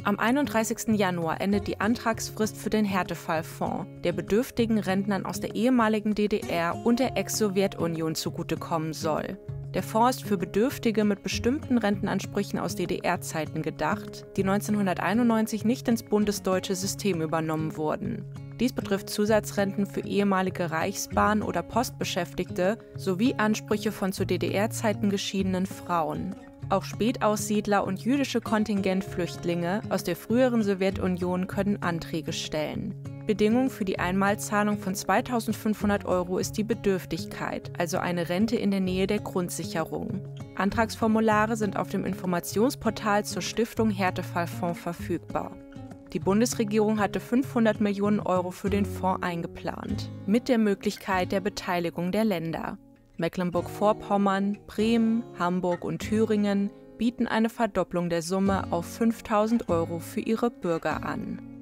Am 31. Januar endet die Antragsfrist für den Härtefallfonds, der bedürftigen Rentnern aus der ehemaligen DDR und der Ex-Sowjetunion zugutekommen soll. Der Fonds ist für Bedürftige mit bestimmten Rentenansprüchen aus DDR-Zeiten gedacht, die 1991 nicht ins bundesdeutsche System übernommen wurden. Dies betrifft Zusatzrenten für ehemalige Reichsbahn- oder Postbeschäftigte sowie Ansprüche von zu DDR-Zeiten geschiedenen Frauen. Auch Spätaussiedler und jüdische Kontingentflüchtlinge aus der früheren Sowjetunion können Anträge stellen. Bedingung für die Einmalzahlung von 2.500 € ist die Bedürftigkeit, also eine Rente in der Nähe der Grundsicherung. Antragsformulare sind auf dem Informationsportal zur Stiftung Härtefallfonds verfügbar. Die Bundesregierung hatte 500 Millionen € für den Fonds eingeplant, mit der Möglichkeit der Beteiligung der Länder. Mecklenburg-Vorpommern, Bremen, Hamburg und Thüringen bieten eine Verdopplung der Summe auf 5.000 € für ihre Bürger an.